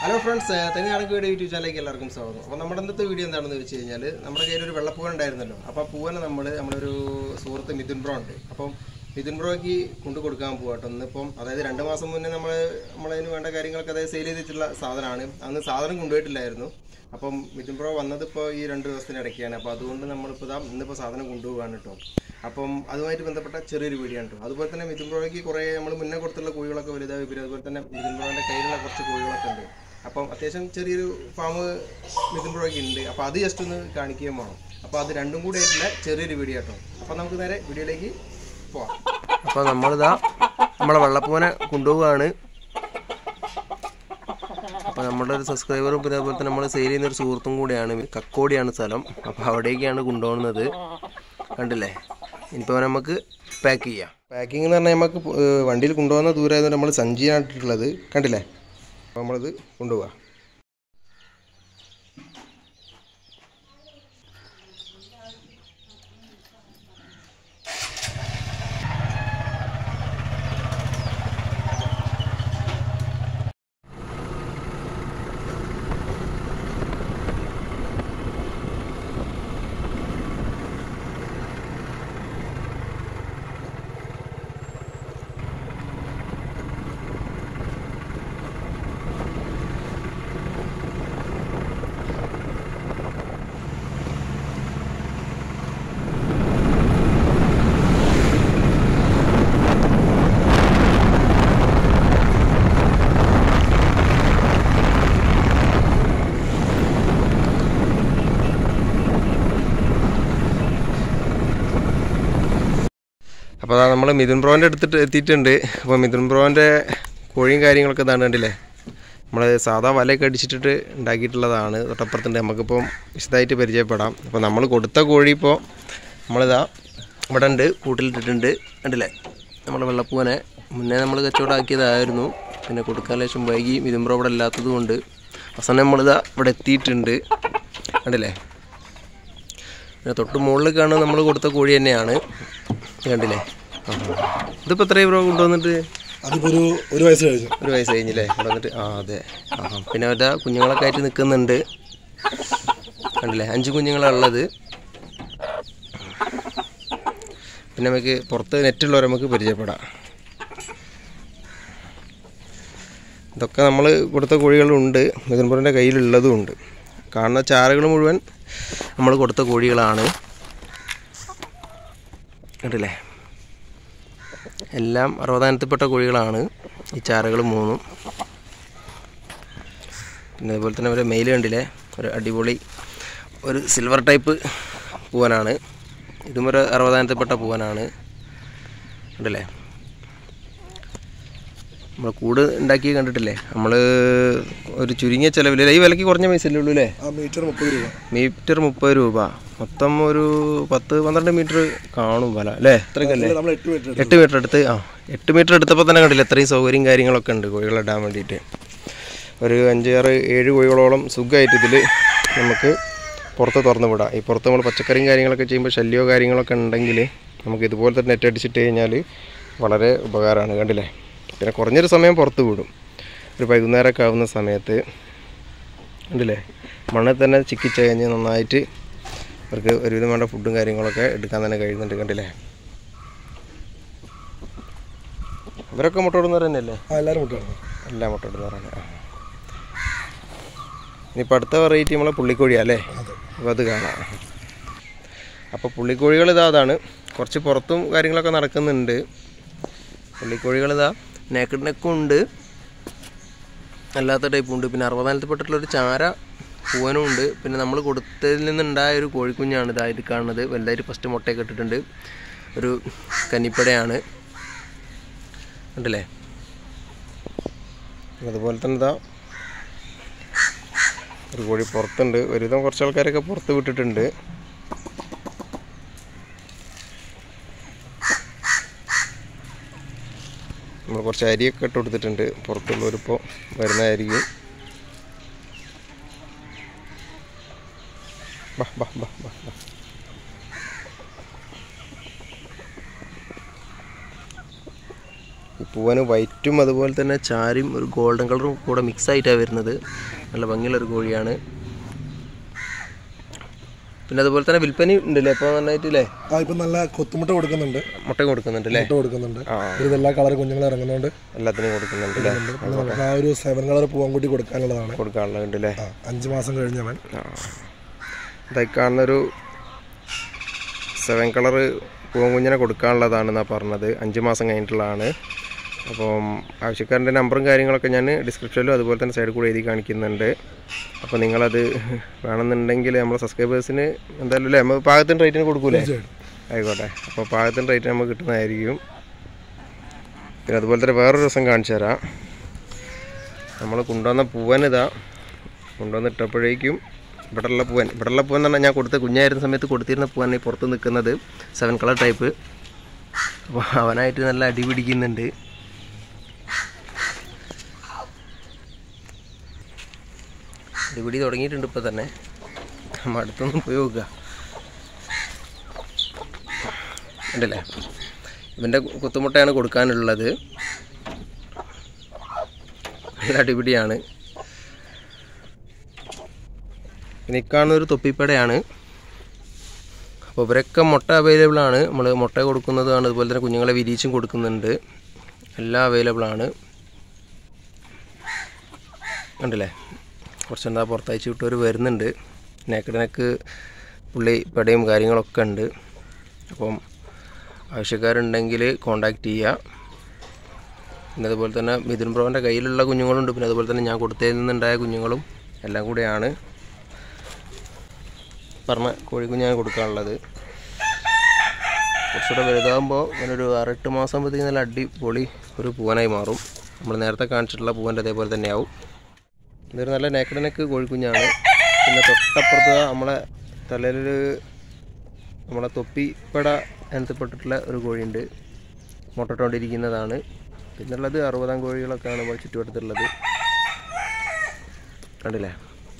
Hello friends, Thank you YouTube channel. അപ്പോൾ നമ്മുടെ ഇന്നത്തെ വീഡിയോ എന്താണെന്ന് വെച്ച് കഴിഞ്ഞാൽ നമ്മുടെ കയ്യിൽ ഒരു വെള്ളപ്പൂവൻ ഉണ്ടായിരുന്നല്ലോ. അപ്പോൾ ആ പൂവനെ നമ്മളൊരു സുഹൃത്ത് മിഥുൻ ബ്രോ ഉണ്ട്. അപ്പോൾ മിഥുൻ ബ്രോയ്ക്ക് കൊണ്ടു കൊടുക്കാൻ പോകട്ടോ. ഇന്നിപ്പം അതായത് 2 മാസം മുന്നേ നമ്മളതിന് വേണ്ട കാര്യങ്ങളൊക്കെ അതായത് സെയിൽ ചെയ്തിട്ടുള്ള സാധനമാണ്. അന്ന് സാധനം കൊണ്ടുപോയിട്ടില്ലായിരുന്നു. അപ്പം മിഥുൻ ബ്രോ വന്നതിപ്പോൾ ഈ 2 ദിവസത്തിനിടയ്ക്കാണ്. അപ്പോൾ അതുകൊണ്ട് നമ്മളിപ്പോൾ ഇന്നിപ്പോൾ സാധനം കൊണ്ടുപോകാണ് കേട്ടോ. അപ്പം അതുമായിട്ട് ബന്ധപ്പെട്ട ചെറിയൊരു വീഡിയോ ആണ് കേട്ടോ. അതുപോലെ തന്നെ മിഥുൻ ബ്രോയ്ക്ക് കുറേ നമ്മൾ മുന്നേ കൊടുത്തുള്ള കോഴികളൊക്കെ വലുതായി വരും. അതുപോലെ തന്നെ മിഥുൻ ബ്രോയുടെ കയ്യിലുള്ള കുറച്ച് കോഴികളൊക്കെ ഉണ്ട്. അപ്പം അത്യാവശ്യം ചെറിയൊരു ഫാം മിഥുൻ ബ്രോയ്ക്ക് ഉണ്ട്. അപ്പോൾ അത് ജസ്റ്റ് ഒന്ന് കാണിക്കുകയും വേണം. അപ്പോൾ അത് രണ്ടും കൂടി ആയിട്ടുള്ള ചെറിയൊരു വീഡിയോ കേട്ടോ. അപ്പോൾ നമുക്ക് നേരെ വീഡിയോയിലേക്ക് പോവാം. അപ്പോൾ നമ്മളിതാ നമ്മളെ വെള്ളപ്പൂവനെ കൊണ്ടുപോവുകയാണ്. അപ്പോൾ നമ്മുടെ ഒരു സബ്സ്ക്രൈബറും പിന്നെ അതുപോലെ തന്നെ നമ്മൾ സെയിൽ ചെയ്യുന്നൊരു സുഹൃത്തും കൂടിയാണ്. കക്കോടിയാണ് സ്ഥലം. അപ്പോൾ അവിടേക്കാണ് കൊണ്ടുപോകുന്നത്. കണ്ടില്ലേ? ഇനിയിപ്പോൾ നമുക്ക് പാക്ക് ചെയ്യാം. പാക്കിംഗ് എന്ന് പറഞ്ഞാൽ നമുക്ക് വണ്ടിയിൽ കൊണ്ടുപോകുന്ന ദൂരമായതുകൊണ്ട് നമ്മൾ സഞ്ചിയായിട്ടുള്ളത് കണ്ടില്ലേ? അപ്പോൾ നമ്മളിത് കൊണ്ടുപോകാം. അപ്പോൾ നമ്മൾ മിഥുൻ ബ്രോൻ്റെ അടുത്തിട്ട് എത്തിയിട്ടുണ്ട്. അപ്പോൾ മിഥുൻ ബ്രോൻ്റെ കോഴിയും കാര്യങ്ങളൊക്കെ ഇതാണ് കണ്ടില്ലേ? നമ്മൾ സാധാ വലയൊക്കെ അടിച്ചിട്ടിട്ട് ഉണ്ടാക്കിയിട്ടുള്ളതാണ്. തൊട്ടപ്പുറത്തുണ്ട്. നമുക്കിപ്പം വിശദമായിട്ട് പരിചയപ്പെടാം. അപ്പോൾ നമ്മൾ കൊടുത്ത കോഴി ഇപ്പോൾ നമ്മളിതാ ഇവിടെ ഉണ്ട്, കൂട്ടിലിട്ടിട്ടുണ്ട്. കണ്ടില്ലേ? നമ്മൾ വെള്ളപ്പൂവനെ മുന്നേ നമ്മൾ കച്ചവടമാക്കിയതായിരുന്നു. പിന്നെ കൊടുക്കാൻ ലേശം വൈകി മിഥുൻ ബ്രോ ഇവിടെ ഇല്ലാത്തത് കൊണ്ട് അവസാനം നമ്മളിതാ ഇവിടെ എത്തിയിട്ടുണ്ട്. കണ്ടില്ലേ? പിന്നെ തൊട്ട് മുകളിൽ കാണുന്നത് നമ്മൾ കൊടുത്ത കോഴി തന്നെയാണ്. കണ്ടില്ലേ? ഇതിപ്പോൾ എത്രയും ബ്രോ കൊണ്ടുവന്നിട്ട്? അതിപ്പോൾ ഒരു വയസ്സ് കഴിഞ്ഞില്ലേ കൊണ്ടുവന്നിട്ട്? അതെ. പിന്നെ അവരുടെ കുഞ്ഞുങ്ങളൊക്കെ ആയിട്ട് നിൽക്കുന്നുണ്ട്. കണ്ടില്ലേ? 5 കുഞ്ഞുങ്ങളാണ് ഉള്ളത്. പിന്നെ നമുക്ക് പുറത്ത് നെറ്റുള്ളവരെ നമുക്ക് പരിചയപ്പെടാം. ഇതൊക്കെ നമ്മൾ കൊടുത്ത കോഴികളുണ്ട്. മിഥുൻ ബ്രോൻ്റെ കയ്യിലുള്ളതും ഉണ്ട്. കാണുന്ന ചാറുകൾ മുഴുവൻ നമ്മൾ കൊടുത്ത കോഴികളാണ്. കണ്ടില്ലേ? എല്ലാം 60-ത്തിൽപ്പെട്ട കോഴികളാണ് ഈ ചാറകൾ 3. പിന്നെ അതുപോലെ തന്നെ ഒരു മെയിൽ കണ്ടില്ലേ? ഒരു അടിപൊളി ഒരു സിൽവർ ടൈപ്പ് പൂവനാണ്. ഇതും ഒരു 60-ത്തിൽപ്പെട്ട പൂവനാണ്. കണ്ടില്ലേ? നമ്മൾ കൂട് ഉണ്ടാക്കി കണ്ടിട്ടില്ലേ? നമ്മൾ ഒരു ചുരുങ്ങിയ ചിലവിൽ ഈ വിലയ്ക്ക് കുറഞ്ഞ പൈസയല്ലേ ഉള്ളൂ അല്ലേ? മീറ്റർ 30 രൂപ. മൊത്തം ഒരു 10-12 മീറ്റർ കാണും വില അല്ലേ? ഇത്രയ്ക്കല്ലേ? 8 മീറ്റർ എടുത്ത് 8 മീറ്റർ എടുത്തപ്പോൾ തന്നെ കണ്ടില്ലേ? ഇത്രയും സൗകര്യം കാര്യങ്ങളൊക്കെ ഉണ്ട് കോഴികളിടാൻ വേണ്ടിയിട്ട്. ഒരു 5-6-7 കോഴികളോളം സുഖമായിട്ട് ഇതിൽ നമുക്ക് പുറത്ത് തുറന്ന് വിടാം. ഈ പുറത്ത് നമ്മൾ പച്ചക്കറിയും കാര്യങ്ങളൊക്കെ ചെയ്യുമ്പോൾ ശല്യമോ കാര്യങ്ങളൊക്കെ ഉണ്ടെങ്കിൽ നമുക്ക് ഇതുപോലത്തെ നെറ്റ് അടിച്ചിട്ട് കഴിഞ്ഞാൽ വളരെ ഉപകാരമാണ്. കണ്ടില്ലേ? പിന്നെ കുറഞ്ഞൊരു സമയം പുറത്ത് വിടും. ഒരു വൈകുന്നേരമൊക്കെ ആവുന്ന സമയത്ത് കണ്ടില്ലേ? മണ്ണിൽ തന്നെ ചിക്കിച്ച് കഴിഞ്ഞ് നന്നായിട്ട് അവർക്ക് ഒരുവിധം വേണ്ട ഫുഡും കാര്യങ്ങളൊക്കെ എടുക്കാൻ തന്നെ കഴിയുന്നുണ്ട്. കണ്ടില്ലേ? ഇവരൊക്കെ മുട്ട ഇടുന്നവർ തന്നെയല്ലേ? എല്ലാം മുട്ട ഇടുന്നവരാണ്. ഇനിയിപ്പോൾ അടുത്ത വെറൈറ്റി നമ്മളെ പുള്ളിക്കോഴിയാണ് അല്ലേ? അപ്പോൾ അത് കാണാം. അപ്പോൾ പുള്ളിക്കോഴികൾ അതാണ്. കുറച്ച് പുറത്തും കാര്യങ്ങളൊക്കെ നടക്കുന്നുണ്ട്. പുള്ളിക്കോഴികളിതാ നേക്കഡ് നെക്കും ഉണ്ട്, അല്ലാത്ത ടൈപ്പും ഉണ്ട്. പിന്നെ 60-ത്തിൽപ്പെട്ടിട്ടുള്ളൊരു ചാര പൂവനും ഉണ്ട്. പിന്നെ നമ്മൾ കൊടുത്തതിൽ നിന്നുണ്ടായ ഒരു കോഴിക്കുഞ്ഞാണ് ഇതായിട്ട് കാണുന്നത്. വലുതായിട്ട് ഫസ്റ്റ് മുട്ടയൊക്കെ ഇട്ടിട്ടുണ്ട്. ഒരു കന്നിപ്പടയാണ്. കണ്ടില്ലേ? അതുപോലെ തന്നെ ഇതാ ഒരു കോഴി പുറത്തുണ്ട്. ഒരുവിധം കുറച്ച് ആൾക്കാരൊക്കെ പുറത്ത് വിട്ടിട്ടുണ്ട്. നമ്മൾ കുറച്ച് അരിയൊക്കെ ഇട്ട് കൊടുത്തിട്ടുണ്ട്. പുറത്തുള്ളവരിപ്പോൾ വരുന്നതായിരിക്കും. ബാ ബാ ബാ ബാ ബാ ഈ പൂവന് വൈറ്റും അതുപോലെ തന്നെ ചാരും ഒരു ഗോൾഡൻ കളറും കൂടെ മിക്സ് ആയിട്ടാണ് വരുന്നത്. നല്ല ഭംഗിയുള്ളൊരു കോഴിയാണ്. പിന്നെ അതുപോലെ തന്നെ വിൽപ്പന ഉണ്ടല്ലേ ഇപ്പോൾ നന്നായിട്ടില്ലേ? ഇപ്പം നല്ല കൊത്തുമുട്ട കൊടുക്കുന്നുണ്ട്, മുട്ട കൊടുക്കുന്നുണ്ട് അല്ലേ? കൊടുക്കുന്നുണ്ട്. ഇതെല്ലാ കളർ കുഞ്ഞുങ്ങൾ ഇറങ്ങുന്നുണ്ട്, എല്ലാത്തിനും കൊടുക്കുന്നുണ്ട് അല്ലേ? നമുക്ക് ആ ഒരു 7 കളർ പൂവൻകുട്ടി കൊടുക്കാനുള്ളതാണ്. കൊടുക്കാനുള്ളത് അല്ലേ? 5 മാസം കഴിഞ്ഞവൻ. ഇതായി കാണുന്നൊരു 7 കളർ പൂവൻകുഞ്ഞിനെ കൊടുക്കാനുള്ളതാണെന്നാണ് പറഞ്ഞത്. 5 മാസം കഴിഞ്ഞിട്ടുള്ളതാണ്. അപ്പം ആവശ്യക്കാരൻ്റെ നമ്പറും കാര്യങ്ങളൊക്കെ ഞാൻ ഡിസ്ക്രിപ്ഷനിലും അതുപോലെ തന്നെ സൈഡിൽ കൂടെ എഴുതി കാണിക്കുന്നുണ്ട്. അപ്പോൾ നിങ്ങളത് വേണമെന്നുണ്ടെങ്കിൽ നമ്മളെ സബ്സ്ക്രൈബേഴ്സിന് എന്തായാലും അല്ലേ നമ്മൾ പാകത്തിന് റേറ്റിന് കൊടുക്കൂലേ? ആയിക്കോട്ടെ. അപ്പോൾ പാകത്തിന് റേറ്റിന് നമുക്ക് കിട്ടുന്നതായിരിക്കും. പിന്നെ അതുപോലെ തന്നെ വേറൊരു ദിവസം കാണിച്ചു തരാം. നമ്മൾ കൊണ്ടുവന്ന പൂവനിതാ കൊണ്ടുവന്നിട്ടപ്പോഴേക്കും ഇവിടെയുള്ള പൂവൻ എന്ന് പറഞ്ഞാൽ ഞാൻ കൊടുത്ത കുഞ്ഞായിരുന്ന സമയത്ത് കൊടുത്തിരുന്ന പൂവൻ ഈ പുറത്ത് നിൽക്കുന്നത് 7 കളർ ടൈപ്പ്. അപ്പോൾ അവനായിട്ട് നല്ല അടി പിടിക്കുന്നുണ്ട്. അടിപിടി തുടങ്ങിയിട്ടുണ്ട് ഇപ്പോൾ തന്നെ. നമ്മൾ അടുത്തൊന്നും പോയി നോക്കുക ഉണ്ടല്ലേ. ഇവൻ്റെ കുത്തുമുട്ടയാണ് കൊടുക്കാനുള്ളത്. നല്ല അടിപിടിയാണ്. പിന്നെ ഇക്കാണൊരു തൊപ്പിപ്പടയാണ്. അപ്പോൾ ഇവരൊക്കെ മുട്ട അവൈലബിളാണ്. നമ്മൾ മുട്ട കൊടുക്കുന്നതാണ്, അതുപോലെ തന്നെ കുഞ്ഞുങ്ങളെ വിരിയിച്ചും കൊടുക്കുന്നുണ്ട്. എല്ലാം അവൈലബിളാണ്. ഉണ്ടല്ലേ. കുറച്ചെന്താ പുറത്തയച്ച് വിട്ടവർ വരുന്നുണ്ട്. നെക്ക് പുള്ളി പടയും കാര്യങ്ങളൊക്കെ ഉണ്ട്. അപ്പം ആവശ്യക്കാരുണ്ടെങ്കിൽ കോണ്ടാക്റ്റ് ചെയ്യുക. പിന്നെ അതുപോലെ തന്നെ മിഥുൻ ബ്രോൻ്റെ കയ്യിലുള്ള കുഞ്ഞുങ്ങളുണ്ട്. പിന്നെ അതുപോലെ തന്നെ ഞാൻ കൊടുത്തതിൽ നിന്നുണ്ടായ കുഞ്ഞുങ്ങളും എല്ലാം കൂടെയാണ് പറഞ്ഞ കോഴിക്കുഞ്ഞാണ് കൊടുക്കാനുള്ളത്. കുറച്ചുകൂടെ വലുതാകുമ്പോൾ അങ്ങനൊരു 6-8 മാസം ആകുമ്പോഴത്തേക്കും നല്ല അടിപൊളി ഒരു പൂവനായി മാറും. നമ്മൾ നേരത്തെ കാണിച്ചിട്ടുള്ള പൂവൻ്റെ അതേപോലെ തന്നെയാവും. ഇതൊരു നല്ല നെക്ക് കോഴിക്കുഞ്ഞാണ്. പിന്നെ തൊട്ടപ്പുറത്ത് നമ്മളെ തലയിൽ നമ്മളെ തൊപ്പിപ്പട എനത്തിപ്പെട്ടിട്ടുള്ള ഒരു കോഴിയുണ്ട്, മുട്ടട്ടുകൊണ്ടിരിക്കുന്നതാണ്. പിന്നുള്ളത് 60 കോഴികളൊക്കെയാണ് നമ്മൾ ചുറ്റുവട്ടത്തുള്ളത്. കണ്ടില്ലേ,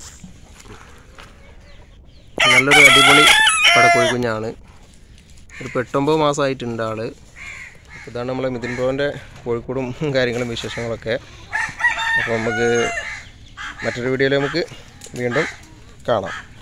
നല്ലൊരു അടിപൊളി പടക്കോഴിക്കുഞ്ഞാണ്. ഒരു 8-9 മാസമായിട്ടുണ്ട് ആൾ. ഇതാണ് നമ്മളെ മിഥുൻ ബ്രോൻ്റെ കോഴിക്കോടും കാര്യങ്ങളും വിശേഷങ്ങളൊക്കെ. അപ്പോൾ നമുക്ക് മറ്റൊരു വീഡിയോയിൽ നമുക്ക് വീണ്ടും കാണാം.